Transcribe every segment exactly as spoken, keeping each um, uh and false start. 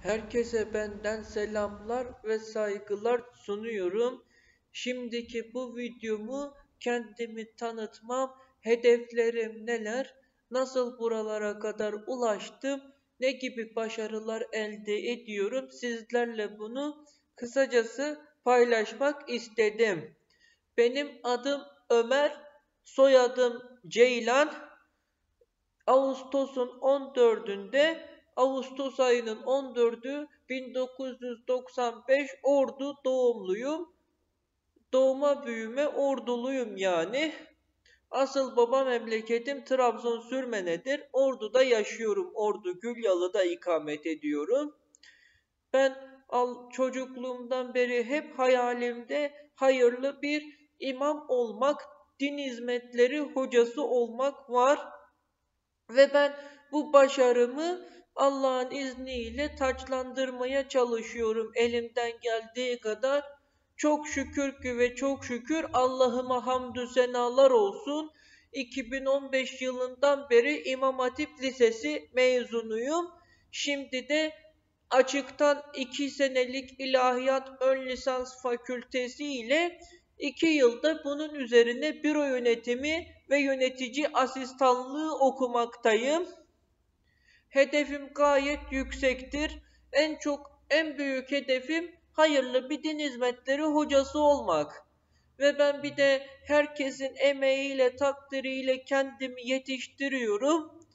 Herkese benden selamlar ve saygılar sunuyorum. Şimdiki bu videomu kendimi tanıtmam, hedeflerim neler, nasıl buralara kadar ulaştım, ne gibi başarılar elde ediyorum sizlerle bunu kısacası paylaşmak istedim. Benim adım Ömer, soyadım Ceylan. Ağustos'un on dördünde Ağustos ayının on dördü bin dokuz yüz doksan beş Ordu doğumluyum. Doğma büyüme Orduluyum yani. Asıl baba memleketim Trabzon Sürmene'dir. Ordu'da yaşıyorum. Ordu Gülyalı'da ikamet ediyorum. Ben al, çocukluğumdan beri hep hayalimde hayırlı bir imam olmak, din hizmetleri hocası olmak var. Ve ben bu başarımı Allah'ın izniyle taçlandırmaya çalışıyorum elimden geldiği kadar. Çok şükür ki ve çok şükür Allah'ıma hamdü senalar olsun. iki bin on beş yılından beri İmam Hatip Lisesi mezunuyum. Şimdi de açıktan iki senelik ilahiyat ön lisans fakültesi ile iki yılda bunun üzerine büro yönetimi ve yönetici asistanlığı okumaktayım. Hedefim gayet yüksektir. En çok, en büyük hedefim hayırlı bir din hizmetleri hocası olmak. Ve ben bir de herkesin emeğiyle, takdiriyle kendimi yetiştiriyorum.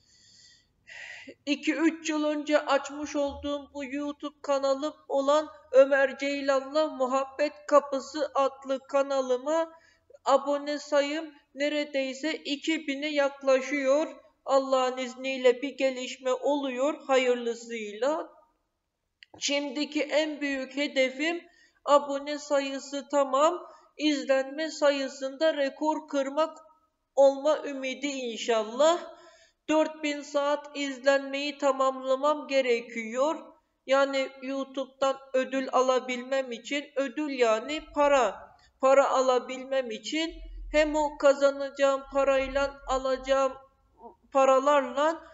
iki üç yıl önce açmış olduğum bu YouTube kanalım olan Ömer Ceylan'la Muhabbet Kapısı adlı kanalıma abone sayım neredeyse iki bine yaklaşıyor. Allah'ın izniyle bir gelişme oluyor hayırlısıyla. Şimdiki en büyük hedefim abone sayısı tamam, izlenme sayısında rekor kırmak olma ümidi inşallah. dört bin saat izlenmeyi tamamlamam gerekiyor. Yani YouTube'dan ödül alabilmem için, ödül yani para. Para alabilmem için hem o kazanacağım parayla alacağım paralarla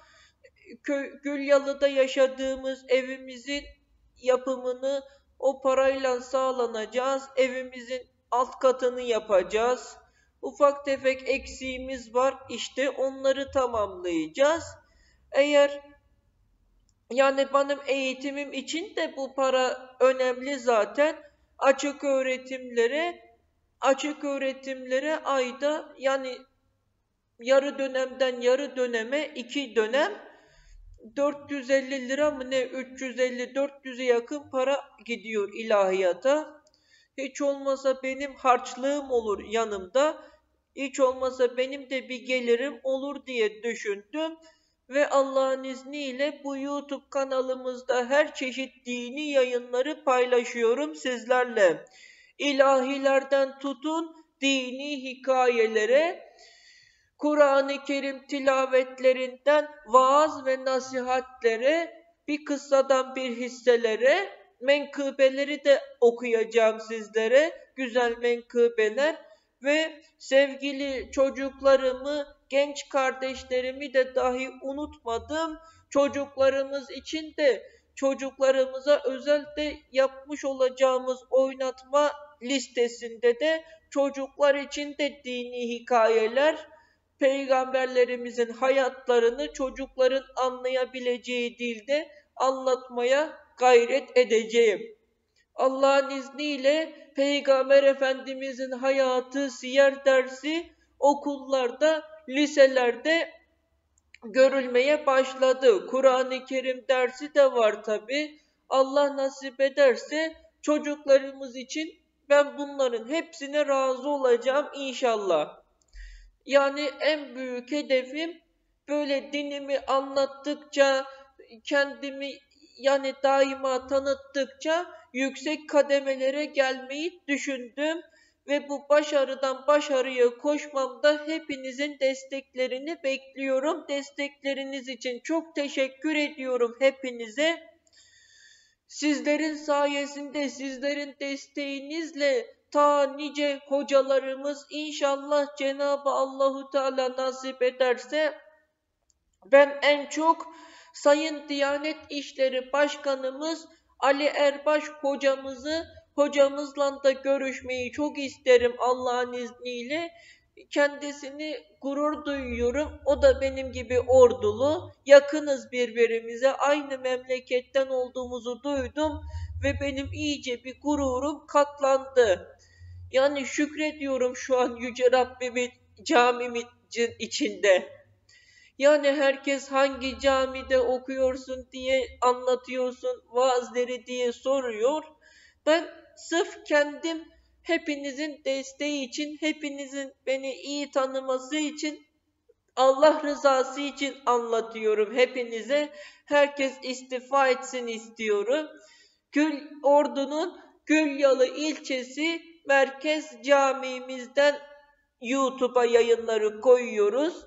Gülyalı'da yaşadığımız evimizin yapımını o parayla sağlanacağız. Evimizin alt katını yapacağız. Ufak tefek eksiğimiz var. İşte onları tamamlayacağız. Eğer yani benim eğitimim için de bu para önemli zaten. Açık öğretimlere açık öğretimlere ayda yani yarı dönemden yarı döneme iki dönem dört yüz elli lira mı ne üç yüz elli dört yüze yakın para gidiyor ilahiyata. Hiç olmasa benim harçlığım olur yanımda. Hiç olmasa benim de bir gelirim olur diye düşündüm. Ve Allah'ın izniyle bu YouTube kanalımızda her çeşit dini yayınları paylaşıyorum sizlerle. İlahilerden tutun dini hikayelere, Kur'an-ı Kerim tilavetlerinden vaaz ve nasihatlere, bir kıssadan bir hisselere, menkıbeleri de okuyacağım sizlere, güzel menkıbeler ve sevgili çocuklarımı, genç kardeşlerimi de dahi unutmadım. Çocuklarımız için de, çocuklarımıza özel de yapmış olacağımız oynatma listesinde de çocuklar için de dini hikayeler, peygamberlerimizin hayatlarını çocukların anlayabileceği dilde anlatmaya gayret edeceğim. Allah'ın izniyle Peygamber Efendimizin hayatı, siyer dersi okullarda, liselerde görülmeye başladı. Kur'an-ı Kerim dersi de var tabi. Allah nasip ederse çocuklarımız için ben bunların hepsine razı olacağım inşallah. Yani en büyük hedefim böyle dinimi anlattıkça, kendimi yani daima tanıttıkça yüksek kademelere gelmeyi düşündüm. Ve bu başarıdan başarıya koşmamda hepinizin desteklerini bekliyorum. Destekleriniz için çok teşekkür ediyorum hepinize. Sizlerin sayesinde, sizlerin desteğinizle ta nice hocalarımız inşallah Cenab-ı Allahu Teala nasip ederse ben en çok Sayın Diyanet İşleri Başkanımız Ali Erbaş hocamızı hocamızla da görüşmeyi çok isterim Allah'ın izniyle. Kendisini gurur duyuyorum. O da benim gibi ordulu. Yakınız birbirimize. Aynı memleketten olduğumuzu duydum ve benim iyice bir gururum katlandı. Yani şükrediyorum şu an Yüce Rabbimin camimin içinde. Yani herkes hangi camide okuyorsun diye anlatıyorsun, vaazları diye soruyor. Ben sırf kendim hepinizin desteği için, hepinizin beni iyi tanıması için, Allah rızası için anlatıyorum hepinize. Herkes istifa etsin istiyorum. Gül Ordu'nun Gülyalı ilçesi Merkez Camimizden YouTube'a yayınları koyuyoruz.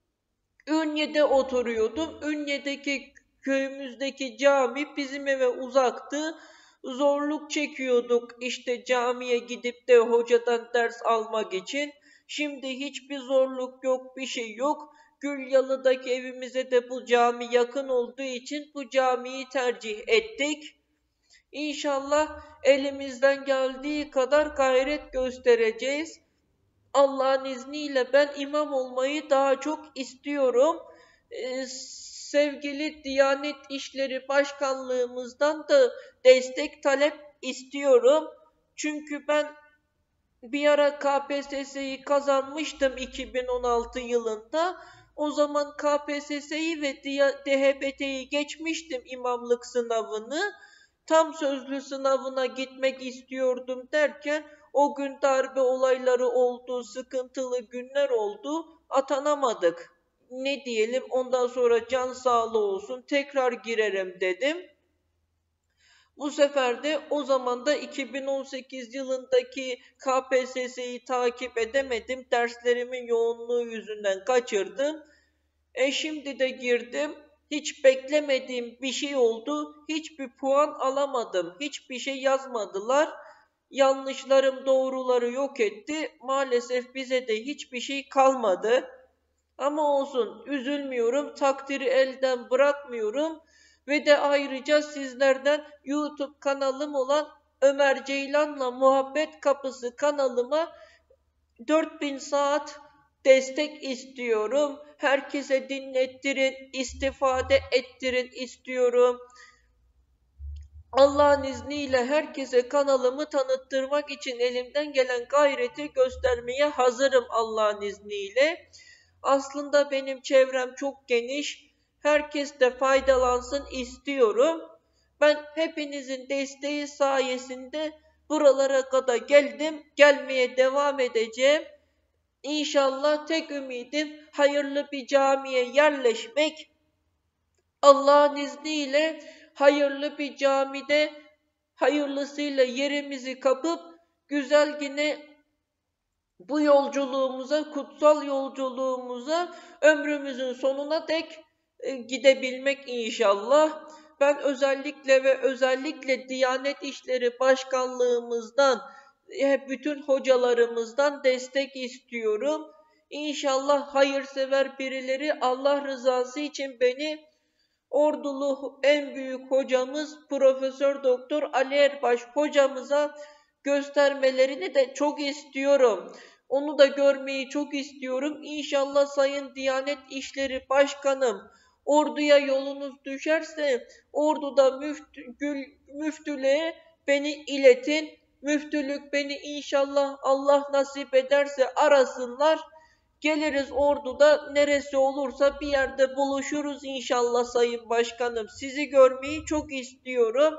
Ünye'de oturuyordum. Ünye'deki köyümüzdeki cami bizim eve uzaktı. Zorluk çekiyorduk işte camiye gidip de hocadan ders almak için. Şimdi hiçbir zorluk yok, bir şey yok. Gülyalı'daki evimize de bu cami yakın olduğu için bu camiyi tercih ettik. İnşallah elimizden geldiği kadar gayret göstereceğiz. Allah'ın izniyle ben imam olmayı daha çok istiyorum. Ee, sevgili Diyanet İşleri Başkanlığımızdan da destek talep istiyorum. Çünkü ben bir ara K P S S'yi kazanmıştım iki bin on altı yılında. O zaman K P S S'yi ve D H B T'yi geçmiştim imamlık sınavını. Tam sözlü sınavına gitmek istiyordum derken o gün darbe olayları oldu, sıkıntılı günler oldu, atanamadık. Ne diyelim ondan sonra can sağlığı olsun tekrar girerim dedim. Bu sefer de o zaman da iki bin on sekiz yılındaki K P S S'yi takip edemedim. Derslerimin yoğunluğu yüzünden kaçırdım. E şimdi de girdim. Hiç beklemediğim bir şey oldu. Hiçbir puan alamadım. Hiçbir şey yazmadılar. Yanlışlarım doğruları yok etti. Maalesef bize de hiçbir şey kalmadı. Ama olsun üzülmüyorum. Takdiri elden bırakmıyorum. Ve de ayrıca sizlerden YouTube kanalım olan Ömer Ceylan'la Muhabbet Kapısı kanalıma dört bin saat destek istiyorum. Herkese dinlettirin, istifade ettirin istiyorum. Allah'ın izniyle herkese kanalımı tanıttırmak için elimden gelen gayreti göstermeye hazırım Allah'ın izniyle. Aslında benim çevrem çok geniş. Herkes de faydalansın istiyorum. Ben hepinizin desteği sayesinde buralara kadar geldim. Gelmeye devam edeceğim. İnşallah tek ümidim hayırlı bir camiye yerleşmek. Allah'ın izniyle hayırlı bir camide hayırlısıyla yerimizi kapıp güzel yine bu yolculuğumuza, kutsal yolculuğumuza ömrümüzün sonuna dek e, gidebilmek inşallah. Ben özellikle ve özellikle Diyanet İşleri Başkanlığımızdan, e, bütün hocalarımızdan destek istiyorum. İnşallah hayırsever birileri Allah rızası için beni Ordulu en büyük hocamız Profesör Doktor Ali Erbaş hocamıza göstermelerini de çok istiyorum. Onu da görmeyi çok istiyorum. İnşallah Sayın Diyanet İşleri Başkanım Ordu'ya yolunuz düşerse Ordu'da müftü, gül, müftülüğe beni iletin. Müftülük beni inşallah Allah nasip ederse arasınlar. Geliriz Ordu'da neresi olursa bir yerde buluşuruz inşallah Sayın Başkanım. Sizi görmeyi çok istiyorum.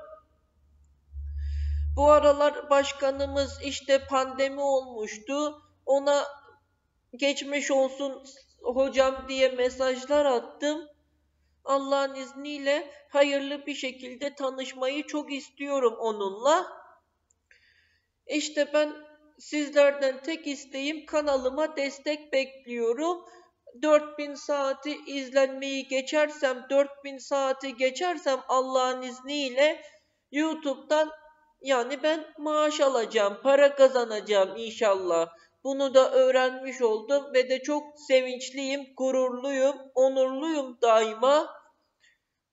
Bu aralar başkanımız işte pandemi olmuştu. Ona geçmiş olsun hocam diye mesajlar attım. Allah'ın izniyle hayırlı bir şekilde tanışmayı çok istiyorum onunla. İşte ben sizlerden tek isteğim kanalıma destek bekliyorum. dört bin saati izlenmeyi geçersem, dört bin saati geçersem Allah'ın izniyle YouTube'dan yani ben maaş alacağım, para kazanacağım inşallah. Bunu da öğrenmiş oldum ve de çok sevinçliyim, gururluyum, onurluyum daima.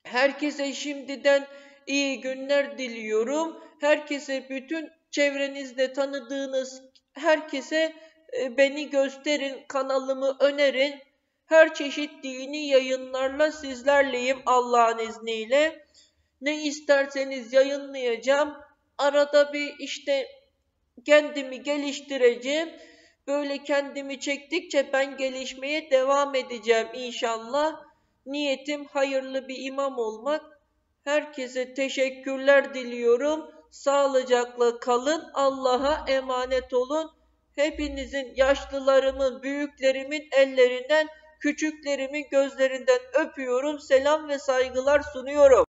Herkese şimdiden iyi günler diliyorum. Herkese, bütün çevrenizde tanıdığınız herkese e, beni gösterin, kanalımı önerin. Her çeşit dini yayınlarla sizlerleyim Allah'ın izniyle. Ne isterseniz yayınlayacağım. Arada bir işte kendimi geliştireceğim. Böyle kendimi çektikçe ben gelişmeye devam edeceğim inşallah. Niyetim hayırlı bir imam olmak. Herkese teşekkürler diliyorum. Sağlıcakla kalın. Allah'a emanet olun. Hepinizin, yaşlılarımın, büyüklerimin ellerinden, küçüklerimin gözlerinden öpüyorum. Selam ve saygılar sunuyorum.